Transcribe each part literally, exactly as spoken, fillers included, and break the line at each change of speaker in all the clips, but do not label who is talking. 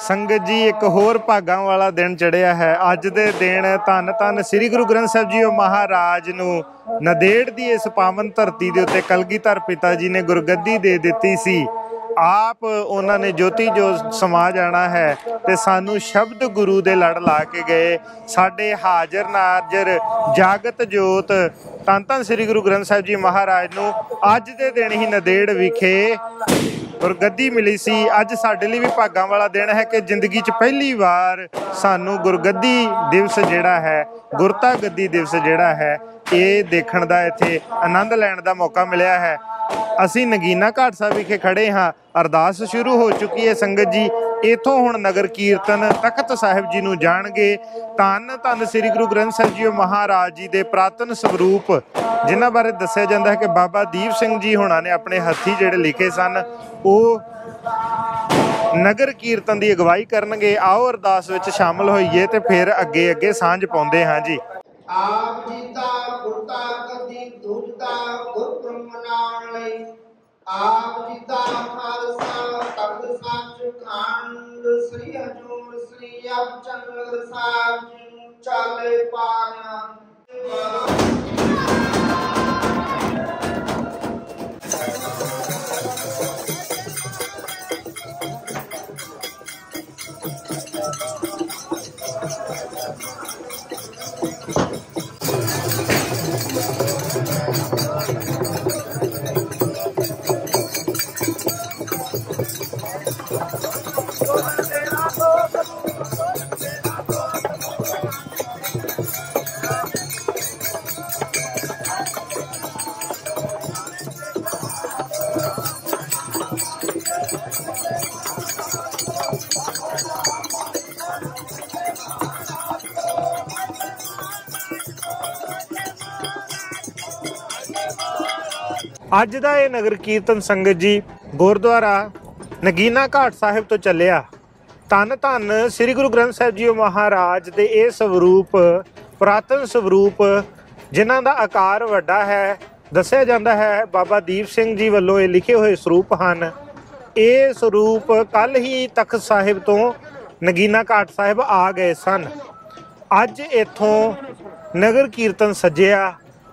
संगत जी एक होर भागां वाला दिन चढ़िया है। अज दे दिन धन धन श्री गुरु ग्रंथ साहिब जी महाराज नूं नदेड़ दी इस पावन धरती दे उत्ते कलगीधर पिता जी ने गुरगद्दी दे दित्ती सी। आप उन्होंने ज्योति जो समा जाना है ते सानू शब्द गुरु दे लड़ ला के गए। साडे हाजर नाजर जागत जोत धन धन श्री गुरु ग्रंथ साहिब जी महाराज नूं अज दे दिन ही नदेड़ विखे गुरगद्दी मिली सी। अज साडे लई भी भागां वाला दिन है कि जिंदगी च पहली बार सानू गुरगद्दी दिवस जिहड़ा है, गुरता गद्दी दिवस जिहड़ा है, ये देखण दा इत्थे आनंद लैण दा मौका मिलिया है। असीं नगीना घाट साहिब विखे खड़े हाँ। अरदास शुरू हो चुकी है संगत जी। इथों हुण नगर कीर्तन तख्त साहिब जी नूं जाणगे। धन धन श्री गुरु ग्रंथ साहिब जी महाराज जी दे पुरातन स्वरूप जिन्हां बारे दस्सिया जांदा है कि बाबा दीप सिंह जी हुणां ने अपने हत्थी जिहड़े लिखे सन वो नगर कीर्तन की अगवाई करनगे। आओ अरदास विच शामिल होइए ते फिर अगे अगे सांझ पाउंदे हाँ जी।
आप जी दा गुरता गद्दी दूजदा गुरपुरब मनाउण लई आप जी दा खालसा तख्त सचखंड श्री हजूर श्री अबचल साहिब जी नूं चाले पाना।
अज दा ये नगर कीर्तन संगत जी गुरुद्वारा नगीना घाट साहिब तो चलिया। धन धन श्री गुरु ग्रंथ साहिब जी महाराज दे ये स्वरूप पुरातन स्वरूप जिन्हां दा आकार वड्डा है। दस्सिया जांदा है बाबा दीप सिंह जी वल्लों ये लिखे हुए स्वरूप हैं। ये स्वरूप कल ही तख्त साहिब तो नगीना घाट साहिब आ गए सन। अज इत्थों नगर कीर्तन सजिया।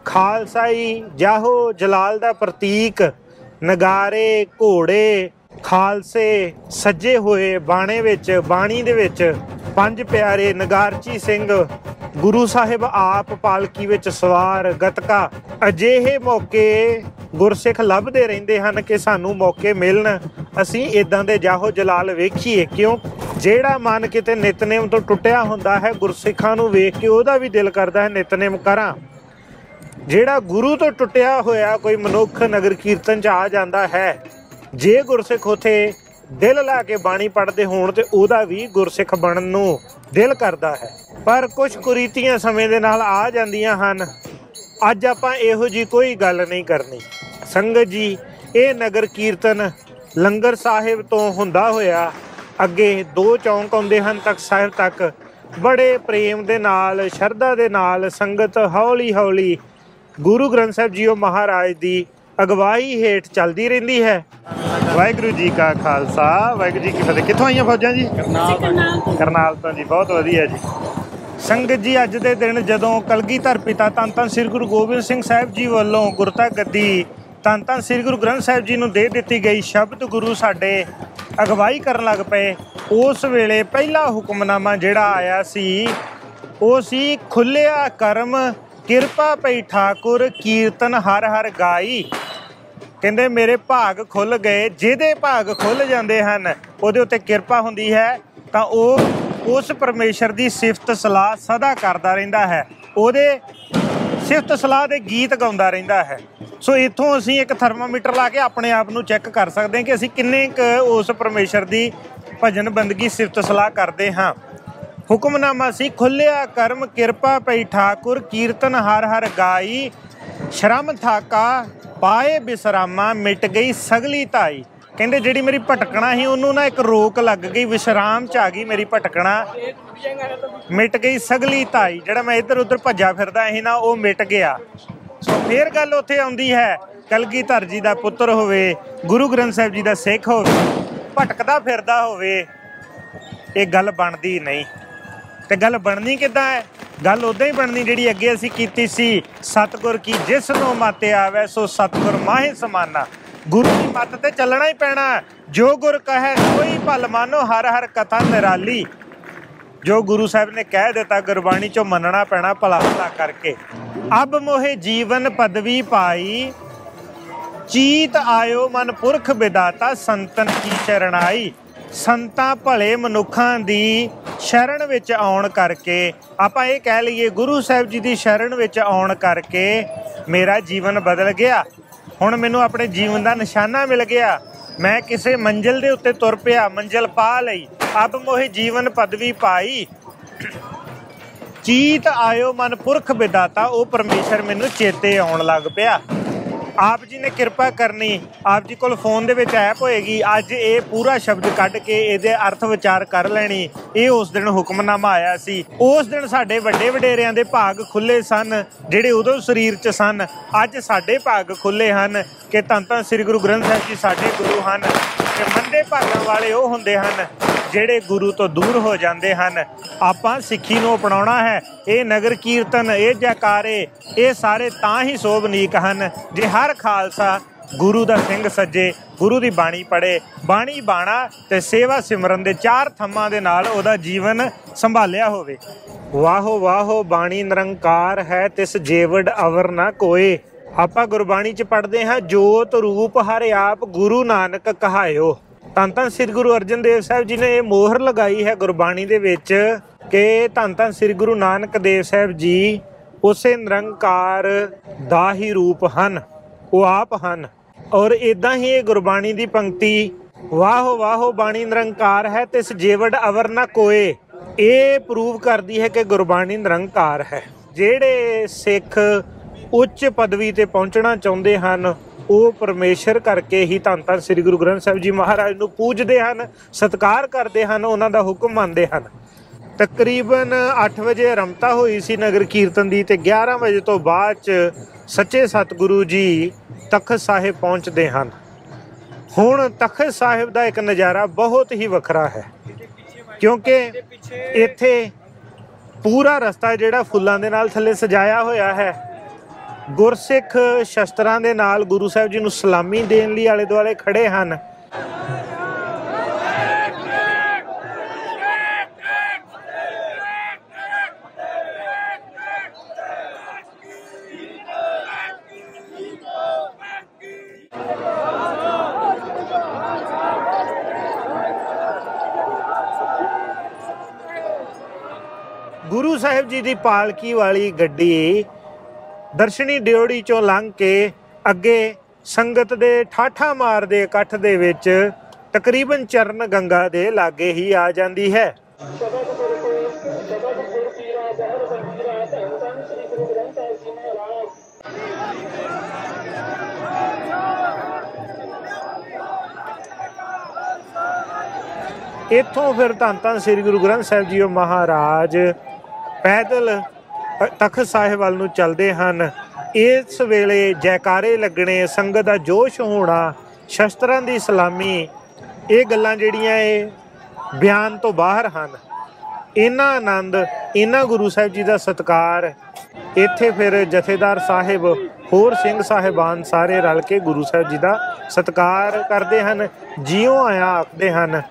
खालसाई जाहो जलाल दा प्रतीक नगारे घोड़े खालसे सजे हुए बाणे विच बाणी दे विच पंज प्यारे नगारची सिंह गुरु साहिब आप पालकी विच सवार गतका। अजिहे मौके गुरसिख लभदे रहिंदे हन कि सानू मौके मिलन असीं इदां दे जाहो जलाल वेखीए। क्यों जेड़ा मन किते नितनेम तो टुटिया हुंदा है गुरसिखां नूं वेख के ओहदा भी दिल करदा है नितनेम करां। ਜਿਹੜਾ गुरु तो टुटिया होया कोई मनुख नगर कीर्तन च आ जाता है, जे गुरसिख उत्थे दिल ला के बाणी पढ़ते होण ते ओहदा भी गुरसिख बनन नूं दिल करता है। पर कुछ कुरीतियां समय दे नाल आ जांदियां हन। अज आपां इहो जी कोई गल नहीं करनी संगत जी। ये नगर कीर्तन लंगर साहिब तो हुंदा होया अगे दो चौंक आउंदे हन तख्त साहिब तक। बड़े प्रेम दे नाल शरधा दे नाल संगत हौली हौली गुरु ग्रंथ साहिब जी महाराज की अगवाई हेठ चलती रहिंदी है। वाहिगुरू जी का खालसा वाहिगुरू जी की फतेह। कित्थों आईयां फौजां जी? करनाल तो जी। बहुत वधिया जी। संगत जी अज दे दिन जदों कलगीधर पिता धन धन श्री गुरु गोबिंद सिंह साहिब जी वालों गुरता गद्दी धन धन श्री गुरु ग्रंथ साहिब जी नूं दे दित्ती गई, शब्द गुरु साडे अगवाई करन लग पे। उस वेले पहला हुक्मनामा जिहड़ा आया सी वो सी खुलिया करम किरपा पई ठाकुर कीर्तन हर हर गाई। कहते मेरे भाग खुल गए। जिहदे भाग खुल जाते हैं उहदे उत्ते किरपा हुंदी है तो वह उस परमेश्वर की सिफत सलाह सदा करता रहिंदा है, उहदे सिफत सलाह के गीत गाउंदा रहिंदा है। सो इत्थों असीं एक थर्मामीटर ला के अपने आप नूं चैक कर सकते हैं कि असीं किन्ने क उस परमेश्वर की भजन बंदगी सिफत सलाह करते हाँ। हुक्मनामा सी खुलिया करम किरपा पई ठाकुर कीर्तन हर हर गाई। शरम थाका पाए विश्रामा मिट गई सगली धाई। कहते जिहड़ी मेरी भटकना ही उन्होंने ना एक रोक लग गई, विश्राम च आ गई मेरी भटकना, मिट गई सगली धाई। जिहड़ा मैं इधर उधर भज्जा फिरदा ही ना वो मिट गया। सो फिर गल उत्थे आउंदी है कलगीधर जी का पुत्र होवे, गुरु ग्रंथ साहिब जी का सिख होवे, भटकदा फिरदा होवे, ਇਹ ਗੱਲ ਬਣਦੀ ਨਹੀਂ। ਤੇ ਗੱਲ ਬਣਨੀ ਕਿੱਦਾਂ ਹੈ? ਗੱਲ ਉਦਾਂ ਹੀ ਬਣਨੀ ਜਿਹੜੀ ਅੱਗੇ ਅਸੀਂ ਕੀਤੀ ਸੀ, ਸਤਿਗੁਰ ਕੀ ਜਿਸ ਨੂੰ ਮਤ ਆਵੇ ਸੋ ਸਤਿਗੁਰ ਮਾਹੇ ਸਮਾਨਾ। ਗੁਰੂ ਦੀ ਮੱਤ ਤੇ ਚੱਲਣਾ ਹੀ ਪੈਣਾ। ਜੋ ਗੁਰ ਕਹੈ ਸੋਈ ਭਲ ਮਾਨੋ, ਹਰ ਹਰ ਕਥਾ ਨਿਰਾਲੀ। ਜੋ ਗੁਰੂ ਸਾਹਿਬ ਨੇ ਕਹਿ ਦਿੱਤਾ ਗੁਰਬਾਣੀ ਚੋਂ ਮੰਨਣਾ ਪੈਣਾ ਭਲਾ ਭਲਾ ਕਰਕੇ। ਅਬ ਮੋਹੇ ਜੀਵਨ ਪਦਵੀ ਪਾਈ, ਚੀਤ ਆਇਓ ਮਨ ਪੁਰਖ ਵਿਦਾਤਾ, ਸੰਤਨ ਕੀ ਸ਼ਰਣਾਈ। ਸੰਤਾਂ ਭਲੇ ਮਨੁੱਖਾਂ ਦੀ ਸ਼ਰਨ ਵਿੱਚ ਆਉਣ ਕਰਕੇ, ਆਪਾਂ ਇਹ ਕਹਿ ਲਈਏ ਗੁਰੂ ਸਾਹਿਬ ਜੀ ਦੀ ਸ਼ਰਨ ਵਿੱਚ ਆਉਣ ਕਰਕੇ ਮੇਰਾ ਜੀਵਨ ਬਦਲ ਗਿਆ। ਹੁਣ ਮੈਨੂੰ ਆਪਣੇ ਜੀਵਨ ਦਾ ਨਿਸ਼ਾਨਾ ਮਿਲ ਗਿਆ। ਮੈਂ ਕਿਸੇ ਮੰਜ਼ਿਲ ਦੇ ਉੱਤੇ ਤੁਰ ਪਿਆ, ਮੰਜ਼ਿਲ ਪਾ ਲਈ। ਅਬ ਮੋਹੇ ਜੀਵਨ ਪਦਵੀ ਪਾਈ, ਚੀਤ ਆਇਓ ਮਨ ਪੁਰਖ ਵਿਦਾਤਾ। ਉਹ ਪਰਮੇਸ਼ਰ ਮੈਨੂੰ ਚੇਤੇ ਆਉਣ ਲੱਗ ਪਿਆ। ਆਪ ਜੀ ਨੇ ਕਿਰਪਾ ਕਰਨੀ, ਆਪ ਜੀ ਕੋਲ ਫੋਨ ਦੇ ਵਿੱਚ ਐਪ ਹੋਏਗੀ, ਅੱਜ ਇਹ ਪੂਰਾ ਸ਼ਬਦ ਕੱਢ ਕੇ ਇਹਦੇ ਅਰਥ ਵਿਚਾਰ ਕਰ ਲੈਣੀ। ਇਹ ਉਸ ਦਿਨ ਹੁਕਮਨਾਮਾ ਆਇਆ ਸੀ। ਉਸ ਦਿਨ ਸਾਡੇ ਵੱਡੇ ਵਡੇਰਿਆਂ ਦੇ ਭਾਗ ਖੁੱਲੇ ਸਨ, ਜਿਹੜੇ ਉਦੋਂ ਸਰੀਰ 'ਚ ਸਨ। ਅੱਜ ਸਾਡੇ ਭਾਗ ਖੁੱਲੇ ਹਨ ਕਿ ਧੰਨ ਧੰਨ ਸ੍ਰੀ ਗੁਰੂ ਗ੍ਰੰਥ ਸਾਹਿਬ ਜੀ ਸਾਡੇ ਗੁਰੂ ਹਨ। ਤੇ ਮੰਦੇ ਭਾਗਾਂ ਵਾਲੇ ਉਹ ਹੁੰਦੇ ਹਨ ਜਿਹੜੇ ਗੁਰੂ ਤੋਂ ਦੂਰ ਹੋ ਜਾਂਦੇ ਹਨ। ਆਪਾਂ ਸਿੱਖੀ ਨੂੰ ਅਪਣਾਉਣਾ ਹੈ। ਇਹ ਨਗਰ ਕੀਰਤਨ, ਇਹ ਜੈਕਾਰੇ, ਇਹ ਸਾਰੇ ਤਾਂ ਹੀ ਸੋਭਨੀਕ ਹਨ ਜੇ ਹਰ ਖਾਲਸਾ ਗੁਰੂ ਦਾ ਸਿੰਘ ਸੱਜੇ, ਗੁਰੂ ਦੀ ਬਾਣੀ ਪੜ੍ਹੇ। ਬਾਣੀ ਬਾਣਾ ਤੇ ਸੇਵਾ ਸਿਮਰਨ ਦੇ ਚਾਰ ਥੰਮਾਂ ਦੇ ਨਾਲ ਉਹਦਾ ਜੀਵਨ ਸੰਭਾਲਿਆ ਹੋਵੇ। ਵਾਹੋ ਵਾਹੋ ਬਾਣੀ ਨਿਰੰਕਾਰ ਹੈ, ਤਿਸ ਜੇਵੜ ਅਵਰ ਨਾ ਕੋਏ। ਆਪਾਂ ਗੁਰਬਾਣੀ 'ਚ ਪੜ੍ਹਦੇ ਹਾਂ, ਜੋਤ ਰੂਪ ਹਰਿ ਆਪ ਗੁਰੂ ਨਾਨਕ ਕਹਾਇਓ। ਧੰਨ ਧੰਨ ਸ੍ਰੀ ਗੁਰੂ ਅਰਜਨ ਦੇਵ ਸਾਹਿਬ ਜੀ ਨੇ ਇਹ ਮੋਹਰ ਲਗਾਈ ਹੈ ਗੁਰਬਾਣੀ ਦੇ ਵਿੱਚ ਕਿ ਧੰਨ ਧੰਨ ਸ੍ਰੀ ਗੁਰੂ ਨਾਨਕ ਦੇਵ ਸਾਹਿਬ ਜੀ ਉਸੇ ਨਿਰੰਕਾਰ ਦਾ ਹੀ ਰੂਪ ਹਨ, ਉਹ ਆਪ ਹਨ। ਔਰ ਇੱਦਾਂ ਹੀ ਇਹ ਗੁਰਬਾਣੀ ਦੀ ਪੰਕਤੀ, ਵਾਹੋ ਵਾਹੋ ਬਾਣੀ ਨਿਰੰਕਾਰ ਹੈ ਤਿਸ ਜੇਵੜ ਅਵਰ ਨਾ ਕੋਏ, ਇਹ ਪ੍ਰੂਵ ਕਰਦੀ ਹੈ ਕਿ ਗੁਰਬਾਣੀ ਨਿਰੰਕਾਰ ਹੈ। ਜਿਹੜੇ ਸਿੱਖ ਉੱਚ ਪਦਵੀ ਤੇ ਪਹੁੰਚਣਾ ਚਾਹੁੰਦੇ ਹਨ ਉਹ ਪਰਮੇਸ਼ਰ ਕਰਕੇ ਹੀ ਧੰਨ ਧੰਨ ਸ੍ਰੀ ਗੁਰੂ ਗ੍ਰੰਥ ਸਾਹਿਬ ਜੀ ਮਹਾਰਾਜ ਨੂੰ ਪੂਜਦੇ ਹਨ, ਸਤਿਕਾਰ ਕਰਦੇ ਹਨ, ਉਹਨਾਂ ਦਾ ਹੁਕਮ ਮੰਨਦੇ ਹਨ। ਤਕਰੀਬਨ ਅੱਠ ਵਜੇ ਰਮਤਾ ਹੋਈ ਸੀ ਨਗਰ ਕੀਰਤਨ ਦੀ, ਤੇ ਗਿਆਰਾਂ ਵਜੇ ਤੋਂ ਬਾਅਦ 'ਚ ਸੱਚੇ ਸਤਿਗੁਰੂ ਜੀ ਤਖਤ ਸਾਹਿਬ ਪਹੁੰਚਦੇ ਹਨ। ਹੁਣ ਤਖਤ ਸਾਹਿਬ ਦਾ ਇੱਕ ਨਜ਼ਾਰਾ ਬਹੁਤ ਹੀ ਵੱਖਰਾ ਹੈ, ਕਿਉਂਕਿ ਇੱਥੇ ਪੂਰਾ ਰਸਤਾ ਜਿਹੜਾ ਫੁੱਲਾਂ ਦੇ ਨਾਲ ਥੱਲੇ ਸਜਾਇਆ ਹੋਇਆ ਹੈ। ਗੁਰਸਿੱਖ ਸ਼ਸਤਰਾਂ ਦੇ ਨਾਲ ਗੁਰੂ ਸਾਹਿਬ ਜੀ ਨੂੰ ਸਲਾਮੀ ਦੇਣ ਲਈ ਆਲੇ ਦੁਆਲੇ ਖੜੇ ਹਨ। ਗੁਰੂ ਸਾਹਿਬ ਜੀ ਦੀ ਪਾਲਕੀ ਵਾਲੀ ਗੱਡੀ ਦਰਸ਼ਨੀ ਡਿਓੜੀ ਚੋਂ ਲੰਘ ਕੇ ਅੱਗੇ ਸੰਗਤ ਦੇ ਠਾਠਾਂ ਮਾਰਦੇ ਇਕੱਠ ਦੇ ਵਿੱਚ ਤਕਰੀਬਨ ਚਰਨ ਗੰਗਾ ਦੇ ਲਾਗੇ ਹੀ ਆ ਜਾਂਦੀ ਹੈ। ਇੱਥੋਂ ਫਿਰ ਧੰਨ ਧੰਨ ਸ੍ਰੀ ਗੁਰੂ ਗ੍ਰੰਥ ਸਾਹਿਬ ਜੀ ਮਹਾਰਾਜ ਪੈਦਲ ਤਖਤ ਸਾਹਿਬ ਵੱਲ ਨੂੰ ਚੱਲਦੇ ਹਨ। ਇਸ ਵੇਲੇ ਜੈਕਾਰੇ ਲੱਗਣੇ, ਸੰਗਤ ਦਾ ਜੋਸ਼ ਹੋਣਾ, ਸ਼ਸਤਰਾਂ ਦੀ ਸਲਾਮੀ, ਇਹ ਗੱਲਾਂ ਜਿਹੜੀਆਂ ਇਹ ਬਿਆਨ ਤੋਂ ਬਾਹਰ ਹਨ। ਇੰਨਾ ਆਨੰਦ, ਇੰਨਾ ਗੁਰੂ ਸਾਹਿਬ ਜੀ ਦਾ ਸਤਿਕਾਰ। ਇੱਥੇ ਫਿਰ ਜਥੇਦਾਰ ਸਾਹਿਬ, ਹੋਰ ਸਿੰਘ ਸਾਹਿਬਾਨ ਸਾਰੇ ਰਲ ਕੇ ਗੁਰੂ ਸਾਹਿਬ ਜੀ ਦਾ ਸਤਿਕਾਰ ਕਰਦੇ ਹਨ, ਜਿਉਂ ਆਇਆ ਆਖਦੇ ਹਨ।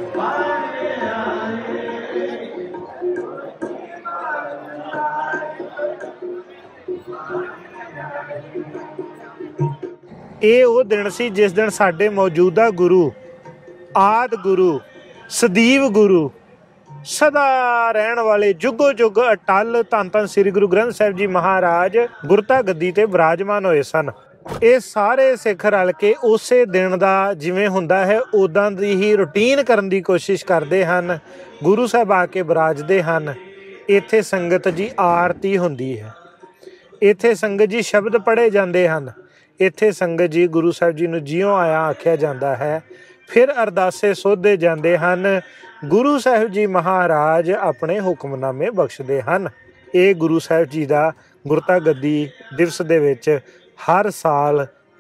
ਇਹ ਉਹ ਦਿਨ ਸੀ ਜਿਸ ਦਿਨ ਸਾਡੇ ਮੌਜੂਦਾ ਗੁਰੂ, ਆਦਿ ਗੁਰੂ, ਸਦੀਵ ਗੁਰੂ, ਸਦਾ ਰਹਿਣ ਵਾਲੇ, ਜੁਗੋ ਜੁਗ ਅਟਲ ਧੰਨ ਧੰਨ ਸ੍ਰੀ ਗੁਰੂ ਗ੍ਰੰਥ ਸਾਹਿਬ ਜੀ ਮਹਾਰਾਜ ਗੁਰਤਾ ਗੱਦੀ ਤੇ ਵਿਰਾਜਮਾਨ ਹੋਏ ਸਨ। ਇਹ ਸਾਰੇ ਸਿੱਖ ਰਲ ਕੇ ਉਸੇ ਦਿਨ ਦਾ ਜਿਵੇਂ ਹੁੰਦਾ ਹੈ ਉੱਦਾਂ ਦੀ ਹੀ ਰੂਟੀਨ ਕਰਨ ਦੀ ਕੋਸ਼ਿਸ਼ ਕਰਦੇ ਹਨ। ਗੁਰੂ ਸਾਹਿਬ ਆ ਕੇ ਵਿਰਾਜਦੇ ਹਨ। ਇੱਥੇ ਸੰਗਤ ਜੀ ਆਰਤੀ ਹੁੰਦੀ ਹੈ, ਇੱਥੇ ਸੰਗਤ ਜੀ ਸ਼ਬਦ ਪੜ੍ਹੇ ਜਾਂਦੇ ਹਨ, ਇੱਥੇ ਸੰਗਤ ਜੀ ਗੁਰੂ ਸਾਹਿਬ ਜੀ ਨੂੰ ਜਿਉਂ ਆਇਆ ਆਖਿਆ ਜਾਂਦਾ ਹੈ। ਫਿਰ ਅਰਦਾਸੇ ਸੋਧੇ ਜਾਂਦੇ ਹਨ। ਗੁਰੂ ਸਾਹਿਬ ਜੀ ਮਹਾਰਾਜ ਆਪਣੇ ਹੁਕਮਨਾਮੇ ਬਖਸ਼ਦੇ ਹਨ। ਇਹ ਗੁਰੂ ਸਾਹਿਬ ਜੀ ਦਾ ਗੁਰਤਾ ਗੱਦੀ ਦਿਵਸ ਦੇ ਵਿੱਚ ਹਰ ਸਾਲ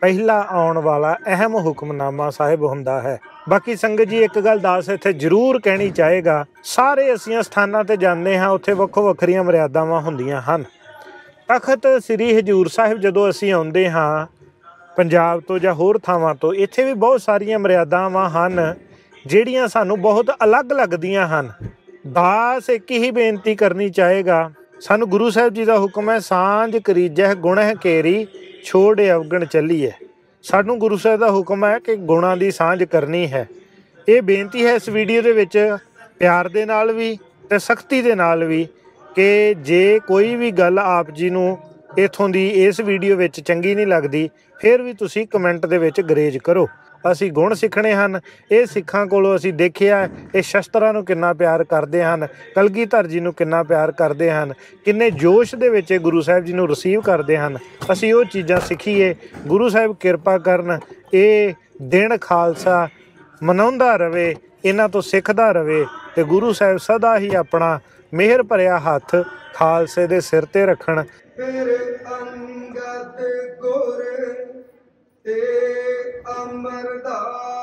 ਪਹਿਲਾ ਆਉਣ ਵਾਲਾ ਅਹਿਮ ਹੁਕਮਨਾਮਾ ਸਾਹਿਬ ਹੁੰਦਾ ਹੈ। ਬਾਕੀ ਸੰਗਤ ਜੀ ਇੱਕ ਗੱਲ ਦੱਸ ਇੱਥੇ ਜ਼ਰੂਰ ਕਹਿਣੀ ਚਾਹੇਗਾ, ਸਾਰੇ ਅਸੀਂ ਸਥਾਨਾਂ ਤੇ ਜਾਂਦੇ ਹਾਂ, ਉੱਥੇ ਵੱਖੋ ਵੱਖਰੀਆਂ ਮਰਿਆਦਾਵਾਂ ਹੁੰਦੀਆਂ ਹਨ। ਤਖਤ ਸ੍ਰੀ ਹਜ਼ੂਰ ਸਾਹਿਬ ਜਦੋਂ ਅਸੀਂ ਆਉਂਦੇ ਹਾਂ ਪੰਜਾਬ ਤੋਂ ਜਾਂ ਹੋਰ ਥਾਵਾਂ ਤੋਂ, ਇੱਥੇ ਵੀ ਬਹੁਤ ਸਾਰੀਆਂ ਮਰਿਆਦਾਵਾਂ ਹਨ ਜਿਹੜੀਆਂ ਸਾਨੂੰ ਬਹੁਤ ਅਲੱਗ ਲੱਗਦੀਆਂ ਹਨ। ਦਾਸ ਇੱਕ ਹੀ ਬੇਨਤੀ ਕਰਨੀ ਚਾਹੇਗਾ, ਸਾਨੂੰ ਗੁਰੂ ਸਾਹਿਬ ਜੀ ਦਾ ਹੁਕਮ ਹੈ, ਸਾਂਝ ਕਰੀਜੈ ਗੁਣਹਿ ਕੇਰੀ ਛੋੜ ਅਵਗਣ ਚੱਲੀਏ। ਸਾਨੂੰ ਗੁਰੂ ਸਾਹਿਬ ਦਾ ਹੁਕਮ ਹੈ ਕਿ ਗੁਣਾਂ ਦੀ ਸਾਂਝ ਕਰਨੀ ਹੈ। ਇਹ ਬੇਨਤੀ ਹੈ ਇਸ ਵੀਡੀਓ ਦੇ ਵਿੱਚ ਪਿਆਰ ਦੇ ਨਾਲ ਵੀ ਅਤੇ ਸਖਤੀ ਦੇ ਨਾਲ ਵੀ, ਕਿ ਜੇ ਕੋਈ ਵੀ ਗੱਲ ਆਪ ਜੀ ਨੂੰ ਇੱਥੋਂ ਦੀ ਇਸ ਵੀਡੀਓ ਵਿੱਚ ਚੰਗੀ ਨਹੀਂ ਲੱਗਦੀ, ਫਿਰ ਵੀ ਤੁਸੀਂ ਕਮੈਂਟ ਦੇ ਵਿੱਚ ਗਰੇਜ ਕਰੋ। ਅਸੀਂ ਗੁਣ ਸਿੱਖਣੇ ਹਨ। ਇਹ ਸਿੱਖਾਂ ਕੋਲੋਂ ਅਸੀਂ ਦੇਖਿਆ ਇਹ ਸ਼ਸਤਰਾਂ ਨੂੰ ਕਿੰਨਾ ਪਿਆਰ ਕਰਦੇ ਹਨ, ਕਲਗੀਧਰ ਜੀ ਨੂੰ ਕਿੰਨਾ ਪਿਆਰ ਕਰਦੇ ਹਨ, ਕਿੰਨੇ ਜੋਸ਼ ਦੇ ਵਿੱਚ ਗੁਰੂ ਸਾਹਿਬ ਜੀ ਨੂੰ ਰਿਸੀਵ ਕਰਦੇ ਹਨ। ਅਸੀਂ ਉਹ ਚੀਜ਼ਾਂ ਸਿੱਖੀਏ। ਗੁਰੂ ਸਾਹਿਬ ਕਿਰਪਾ ਕਰਨ, ਇਹ ਦਿਨ ਖਾਲਸਾ ਮਨਾਉਂਦਾ ਰਹੇ, ਇਹਨਾਂ ਤੋਂ ਸਿੱਖਦਾ ਰਹੇ, ਅਤੇ ਗੁਰੂ ਸਾਹਿਬ ਸਦਾ ਹੀ ਆਪਣਾ ਮਿਹਰ ਭਰਿਆ ਹੱਥ ਖਾਲਸੇ ਦੇ ਸਿਰ 'ਤੇ ਰੱਖਣ।
ਫਿਰ ਅੰਗਦ ਗੁਰ ਤੇ ਅਮਰਦਾਸ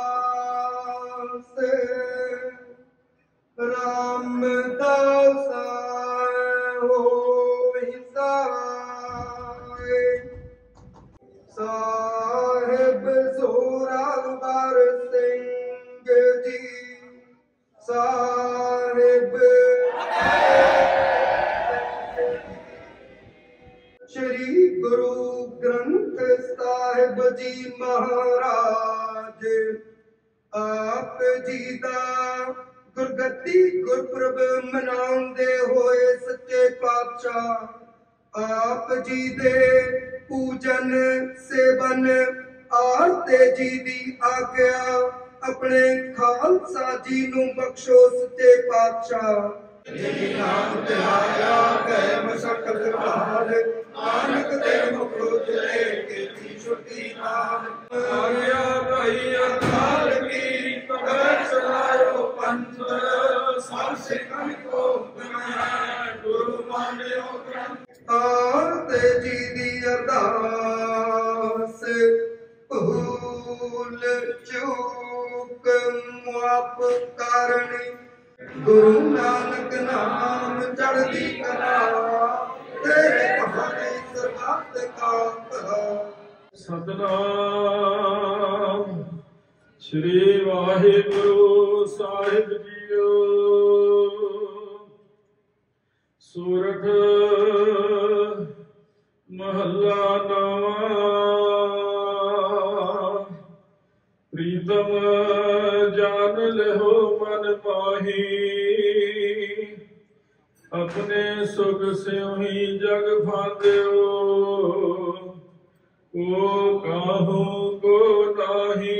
ਰਾਮਦਾਸ ਹੋਇ ਸਾਏ, ਸਾਹਿਬ ਜ਼ੋਰਾਵਰ ਸਿੰਘ ਜੀ ਸਾਹਿਬ, श्री गुरु ग्रंथ साहिब जी महाराज आप जी दा गुरगद्दी गुरपुरब मनाउंदे होए सच्चे पातशाह आप जी दे पूजन सेवन आरते जी दी आग्या अपने खालसा जी नूं बख्शो सच्चे पातशाह। नाम तिहाया गए मशक्कत काल, नानक दे मुख उजले कीती छुट्टी नाम। आज्ञा भाई अकाल की पकड़ चलायो पंथ, सब सिखन को बनाए गुरु मानियो ग्रंथ। आरते जी दी अरदास भूल चूक मुआफ करनी, गुरु नानक नाम चढ़ती कला, तेरे बहाने सरबत का भला।
सतनाम श्री वाहिगुरु साहिब जीओ। सूरत महला नवा, प्रीतम जान लहो मन पाही, अपने सुख से ही जग फांदो, ओ काहू को नाही।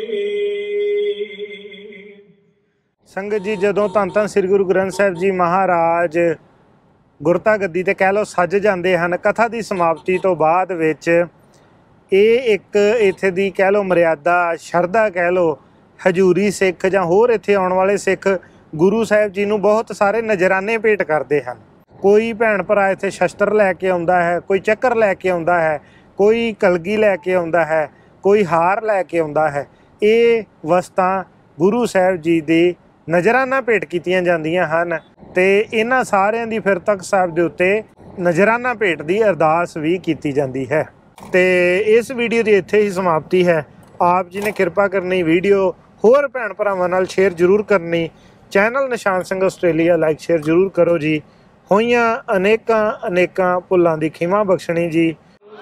ਸੰਗਤ ਜੀ ਜਦੋਂ ਧੰਨ ਧੰਨ ਸ੍ਰੀ ਗੁਰੂ ਗ੍ਰੰਥ ਸਾਹਿਬ ਜੀ ਮਹਾਰਾਜ ਗੁਰਤਾ ਗੱਦੀ ਤੇ ਕਹਿ ਲਓ ਸੱਜ ਜਾਂਦੇ ਹਨ, ਕਥਾ ਦੀ ਸਮਾਪਤੀ ਤੋਂ ਬਾਅਦ ਵਿੱਚ ਇਹ ਇੱਕ ਇੱਥੇ ਦੀ ਕਹਿ ਲਓ ਮਰਿਆਦਾ, ਸ਼ਰਧਾ ਕਹਿ ਲਓ, ਹਜ਼ੂਰੀ ਸਿੱਖ ਜਾਂ ਹੋਰ ਇੱਥੇ ਆਉਣ ਵਾਲੇ ਸਿੱਖ ਗੁਰੂ ਸਾਹਿਬ ਜੀ ਨੂੰ ਬਹੁਤ ਸਾਰੇ ਨਜ਼ਰਾਨੇ ਭੇਟ ਕਰਦੇ ਹਨ। ਕੋਈ ਭੈਣ ਭਰਾ ਇੱਥੇ ਸ਼ਸਤਰ ਲੈ ਕੇ ਆਉਂਦਾ ਹੈ, ਕੋਈ ਚੱਕਰ ਲੈ ਕੇ ਆਉਂਦਾ ਹੈ, ਕੋਈ ਕਲਗੀ ਲੈ ਕੇ ਆਉਂਦਾ ਹੈ, ਕੋਈ ਹਾਰ ਲੈ ਕੇ ਆਉਂਦਾ ਹੈ। ਇਹ ਵਸਤਾਂ ਗੁਰੂ ਸਾਹਿਬ ਜੀ ਦੀ ਨਜ਼ਰਾਨਾ ਭੇਟ ਕੀਤੀਆਂ ਜਾਂਦੀਆਂ ਹਨ, ਅਤੇ ਇਹਨਾਂ ਸਾਰਿਆਂ ਦੀ ਫਿਰ ਤਖਤ ਸਾਹਿਬ ਦੇ ਉੱਤੇ ਨਜ਼ਰਾਨਾ ਭੇਟ ਦੀ ਅਰਦਾਸ ਵੀ ਕੀਤੀ ਜਾਂਦੀ ਹੈ। ਅਤੇ ਇਸ ਵੀਡੀਓ ਦੀ ਇੱਥੇ ਹੀ ਸਮਾਪਤੀ ਹੈ। ਆਪ ਜੀ ਨੇ ਕਿਰਪਾ ਕਰਨੀ ਵੀਡੀਓ ਹੋਰ ਭੈਣ ਭਰਾਵਾਂ ਨਾਲ ਸ਼ੇਅਰ ਜ਼ਰੂਰ ਕਰਨੀ। Channel Nishan Singh Australia like share ਜ਼ਰੂਰ ਕਰੋ ਜੀ। ਹੋਈਆਂ ਅਨੇਕਾਂ ਅਨੇਕਾਂ ਭੁੱਲਾਂ ਦੀ ਖਿਮਾ ਬਖਸ਼ਣੀ ਜੀ।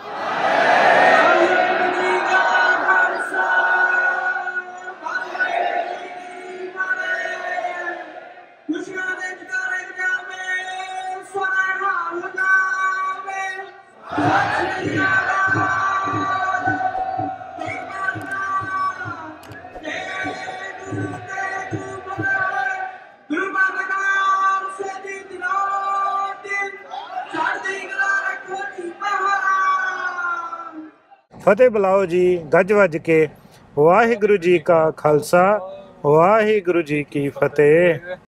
फतेह बुलाओ जी गज वज के। वाहिगुरु जी का खालसा, वाहिगुरु जी की फतेह।